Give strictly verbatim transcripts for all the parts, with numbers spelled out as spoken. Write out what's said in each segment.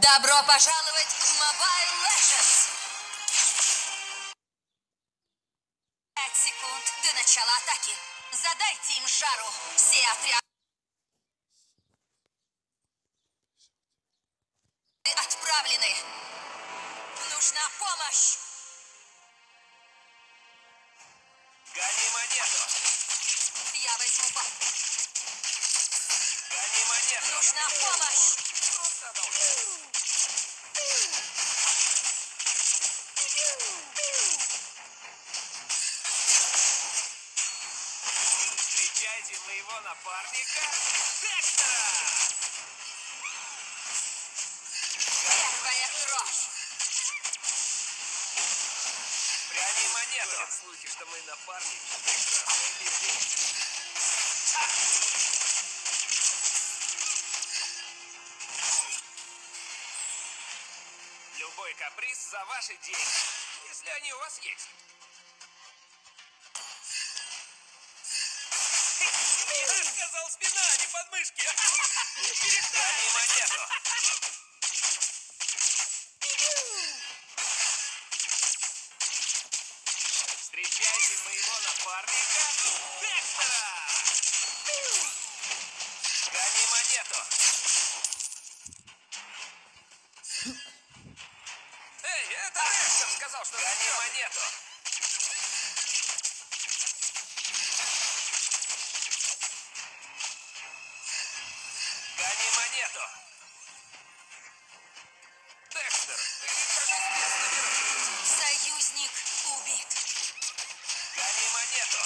Добро пожаловать в Mobile Legends! Пять секунд до начала атаки. Задайте им жару. Все отряды отправлены. Нужна помощь. Гони монету. Я возьму бал. Гони монету. Нужна помощь. Просто одолжи. Встречайте моего напарника Декстера. Первая кровь. Пряни монету. Ходят слухи, что мои напарники прекрасные люди. Любой каприз за ваши деньги, если они у вас есть. Я сказал, спина, а не подмышки. Перестань монету. Встречайте моего напарника Декстера. Гони монету. Эй, это Декстер сказал, что гони монету. Гони монету. Декстер, ты, кажется, набираешь. Союзник убит. Гони монету.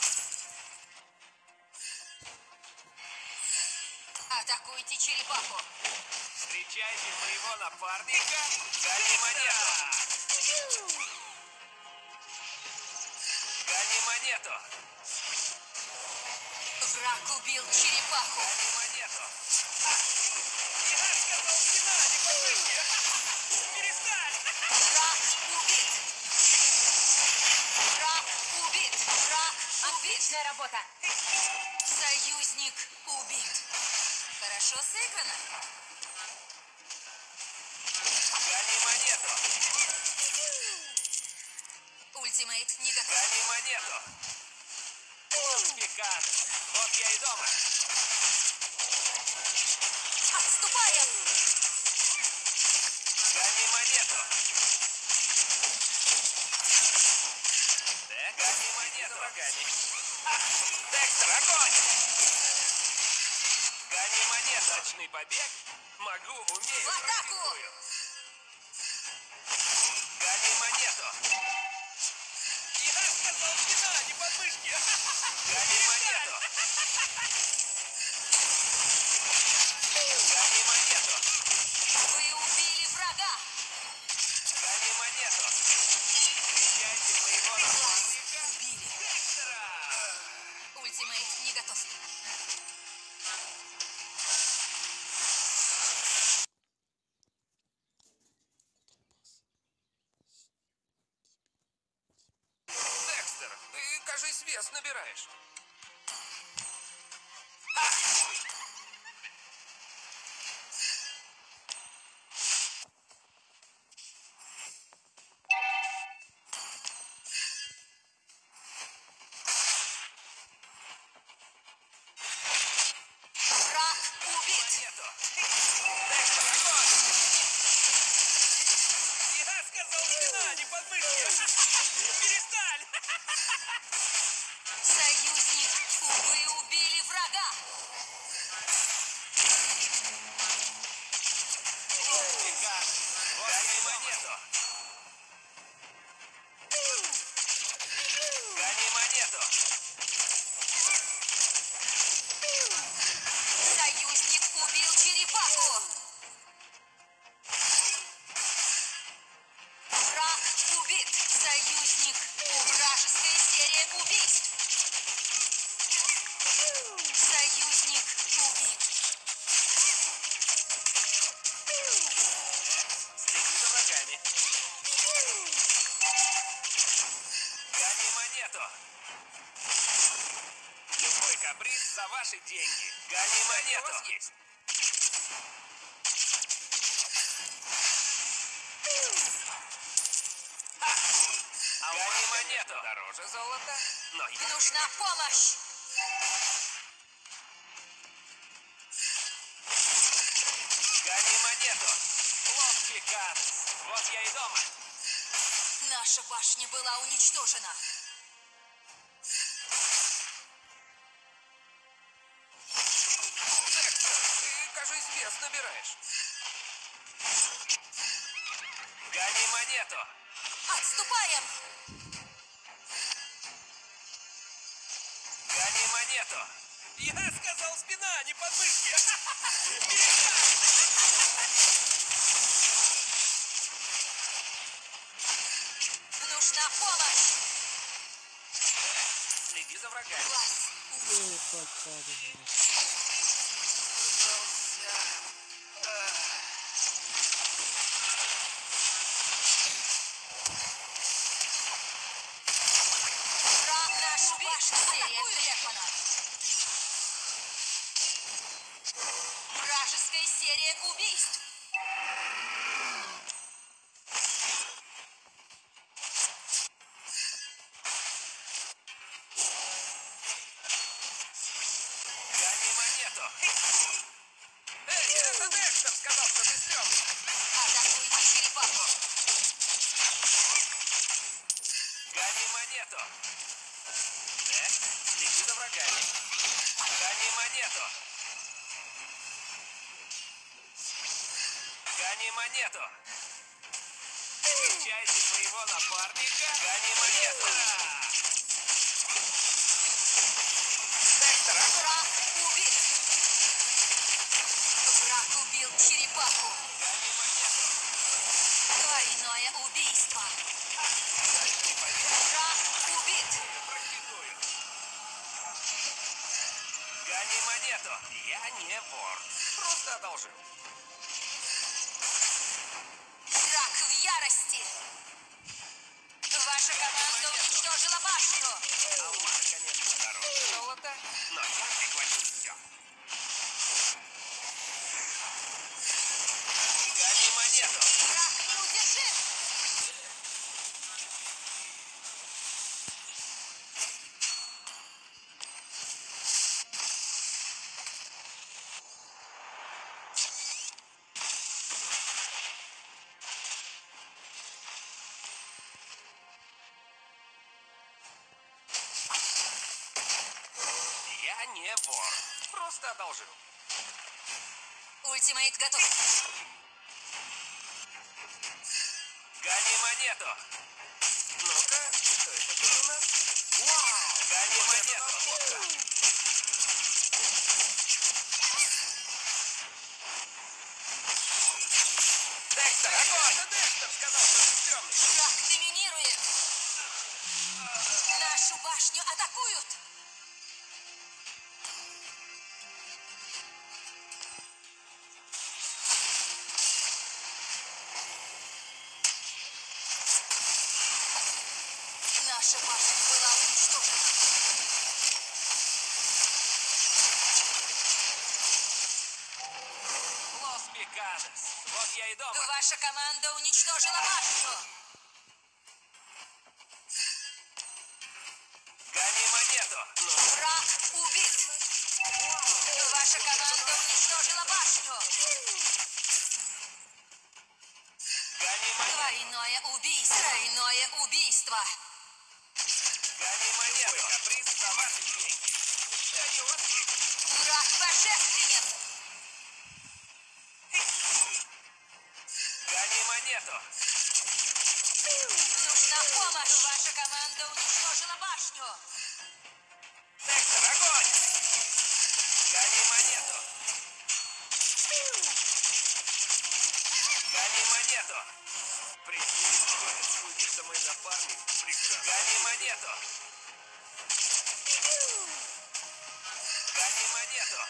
Атакуйте черепаху. Встречайте моего напарника. Гони монету. Гони монету. Враг убил черепаху. Гони монету. Я сказал, спина, а не подмышки. Перестань. Враг убит. Враг убит. Враг убит. Отличная работа. Союзник убит. Хорошо сыграно. Гони монету. Ультимейт не готов. Гони монету. Пикан. Вот я и дома. Отступаем. Гони монету. Так, гони монету. Гони. Декстер, огонь! Гони монету. Ночный побег. Могу, умею. В атаку! практикую. Гони монету. Я сказал, спина, а не подмышки. Гони монету. Гони монету. Вы убили врага. Гони монету. Встречайте моего напарника Убили. Декстера. Ультимейт не готов. Декстер, ты, кажись, вес набираешь. Враг убит. Монету. Декстер, огонь! Я сказал, спина, а не подмышки. Перестань! Союзник. Вы убили врага. Пикан. Гони монету. Гони монету. Союзник убил черепаху. Враг убит. Союзник. Вражеская серия убийств. Союзник убит. Следи за врагами. Гони монету. Любой каприз за ваши деньги. Гони монету. У вас есть. золото, но я... Нужна помощь! Гони монету! Лос Пиканес! Вот я и дома! Наша башня была уничтожена. Декстер, ты, кажись, вес набираешь. Гони монету! Отступаем! Гони монету! Я сказал спина, а не подмышки! Нужна помощь! Следи за врагами. Класс! Ебать, падает. Ура! Нашу башню серия Клепана! Вражеская серия убийств! Гони монету! Эй, это Декстер сказал, что ты стрёмный! Атакуйте черепаху! Гони монету! Дек, следи за врагами. Гони монету! Гони монету! Встречайте моего напарника! Гони монету! Декстер, огонь! Враг убит! Враг убил черепаху! Гони монету! Двойное убийство! Дальше побег! Враг убит! Практикую! Гони монету! Я не вор. Просто одолжил. Враг в ярости! Ваша команда уничтожила башню! Алмаз, конечно, дороже золота, но я прихвачу все. Гони монету! Враг неудержим! Я не вор. Просто одолжил. Ультимейт готов! Гони монету! Ну-ка, что это тут у нас? Вау! Гони монету! Декстер, огонь! Это Декстер сказал, что ты стрёмный. Враг доминирует! Нашу башню атакуют! Наша башня была уничтожена! Лос Пиканес. Вот я и дома. Ваша команда уничтожила башню! Гони монету! Ну, Враг убит! Ваша команда уничтожила башню! гони монету! Двойное убийство! Тройное убийство! Гони монету! Любой каприз за ваши деньги. Да не у вас есть. Враг божественен! Гони монету! Нужна помощь! Ваша команда уничтожила башню! Декстер, огонь! Гони монету! Гони монету! Прикинь, сколько судится мой напарник. Прекрасно. Гони монету! Гони монету!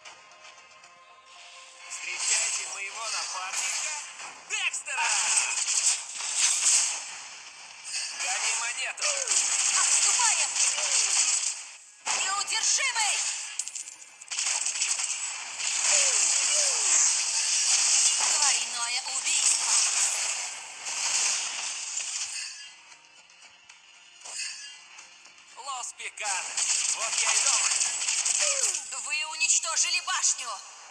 Встречайте моего напарника Декстера! Гони монету! Отступаем! Неудержимый! Двойное убийство! Спикана. Вот я и дома. Вы уничтожили башню.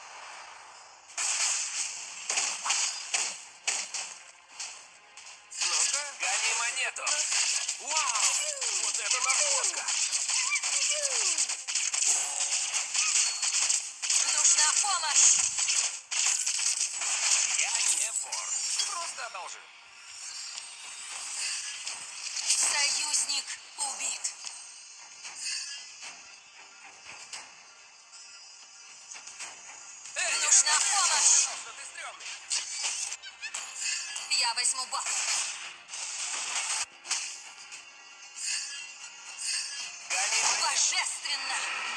Ну-ка, гони монету. Вау! Вот это находка! Нужна помощь. Я не вор. Просто одолжил. Союзник убит. Эй, Нужна я помощь. сказал, что ты стрёмный. Я возьму баф. Гони монету. Божественно.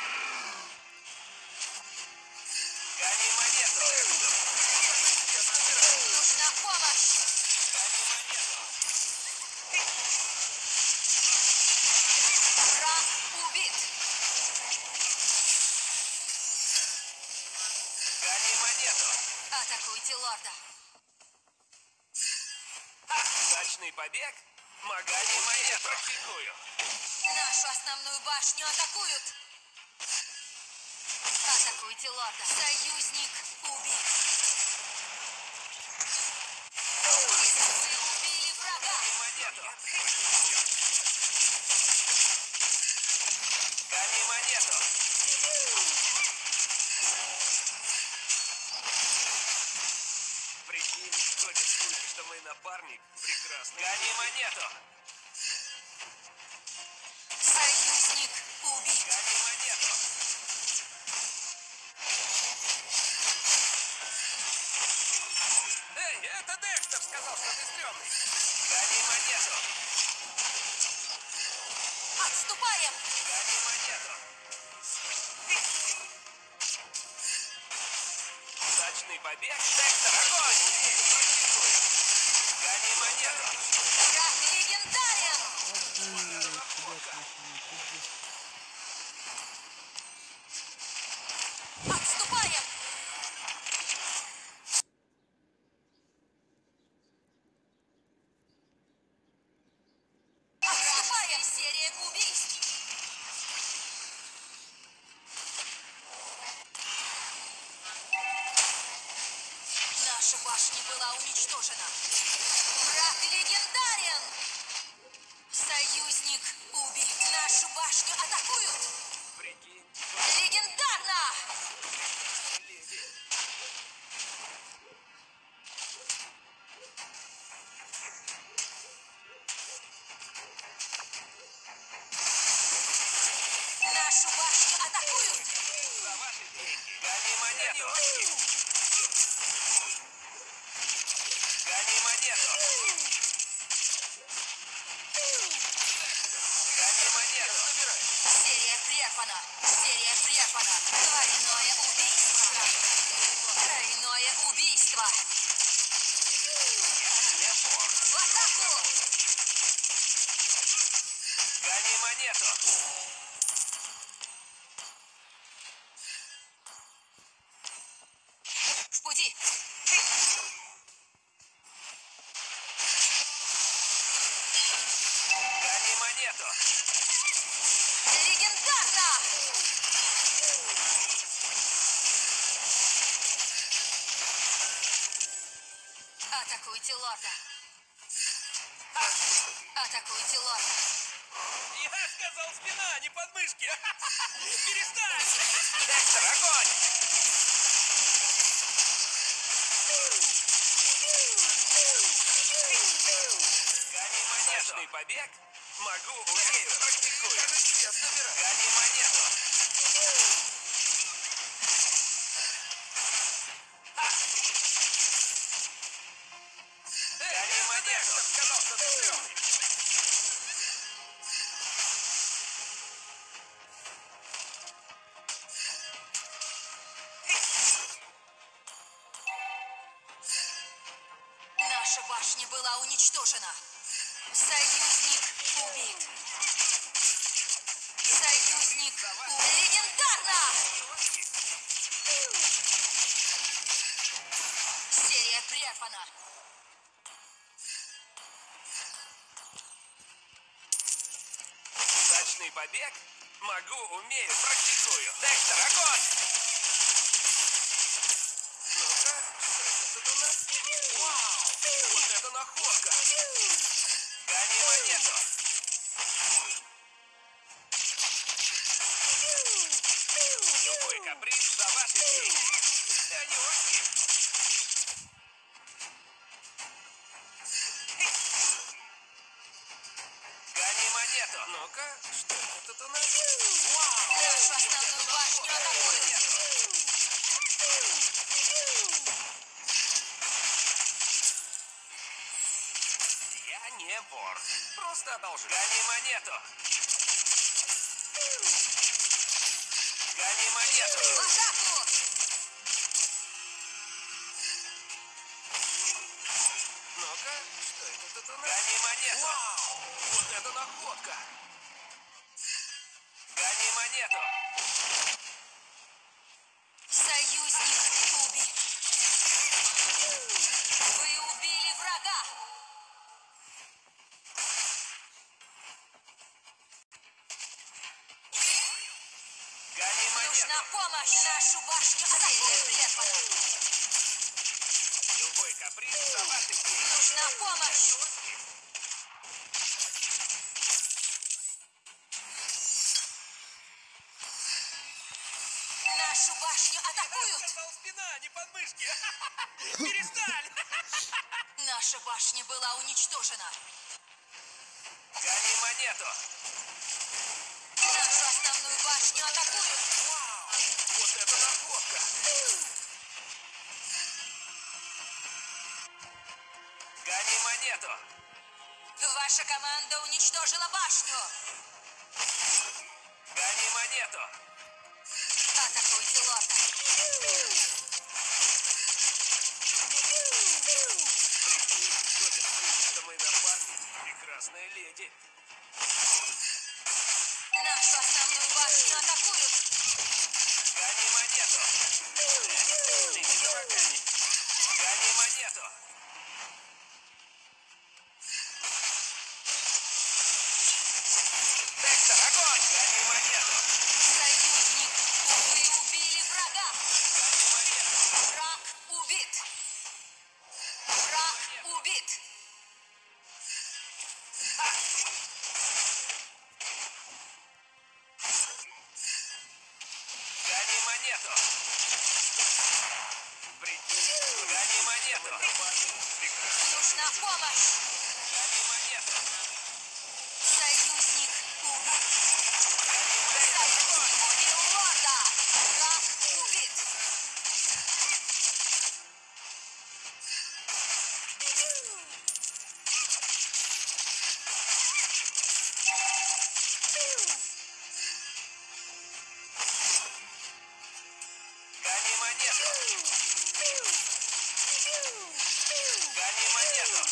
Гони монету. Я собираю. Нужна помощь. Гони монету. Враг убит. Гони монету. Атакуйте лорда. Ха, удачный побег. Гони монету. Практикую. Нашу основную башню атакуют. Атакуйте лорда. Союзник убит. Вы убили врага. Гони монету. Гони монету. Прикинь, ходят слухи, что мой напарник прекрасный. Гони монету. Союзник убит. Гони монету. Эй, это Декстер сказал, что ты стрёмный. Гони монету. Отступаем. Гони монету. Удачный побег. Декстер, огонь! Практикую. Гони монету. Враг легендарен. Отступаем. Отступаем. Серия убийств. Наша башня была уничтожена. Враг легендарен. Союзник убит. Нашу башню атакуют. Прикинь, Легендарно. леди. Нашу башню атакуют. За ваши деньги. Гони монету. Гони монету. Гони монету. Серия прервана. Серия прервана. Двойное убийство. Тройное убийство. Я не вор. В атаку. Гони монету. В пути. Гони монету. Легендарно. Атакуйте лорда. Атакуйте лорда. Я сказал спина, а не подмышки. Перестань. Декстер, огонь. Гони монету. Удачный побег. Могу, умею, практикую. Гони монету. Ха. Гони монету. Сказал, что ты стрёмный. Наша башня была уничтожена. Союзник убит. Союзник убит. Легендарно! Серия прервана. Отличный побег. Могу, умею, практикую. Декстер, огонь! Ну-ка, что это тут у нас? Вау! Вот это находка! Гони монету! Любой каприз за ваши деньги. Да не очень. Гони монету! Ну-ка, что это тут у нас? Вау! Нашу основную башню атакуют. Я не вор. Просто одолжу. Гони монету! Гони монету! В атаку! Ну-ка, что это тут у нас? Гони монету! Вау! Вот это находка! Гони монету! Союзник убит. Вы убили врага. Гони Нужна монету! помощь. Нашу башню атакуют. Любой каприз за ваши деньги. Нужна помощь. Нашу башню атакуют. Сказал, спина, не подмышки. Перестань! Наша башня была уничтожена. Гони монету! Нашу основную башню атакуют. Вау! Вот это находка! Гони монету! Ваша команда уничтожила башню. Гони монету! Атакуйте лорда. Ходят слухи, что мой напарник — прекрасная леди. Нашу основную башню атакуют. Гони монету! Следи за врагами. Гони монету! Декстер, огонь! Гони монету! Союзник, вы убили врага. Гони монету! Враг убит. Враг убит. Гони монету! Прикинь, гони монету! Прекрасно. Нужна помощь. Гони монету! Союзник убит. Декстер, огонь! Союзник убил лорда. Враг убит. Гони монету! Гони монету!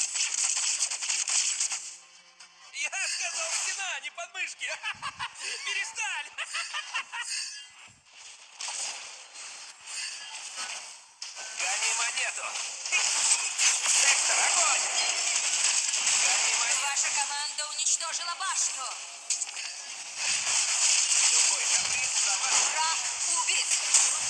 Я сказал, стена, не подмышки! Перестань! Гони монету! Декстер, огонь! Гони монету! Ваша команда уничтожила башню. Любой каприз за вас. Враг убит.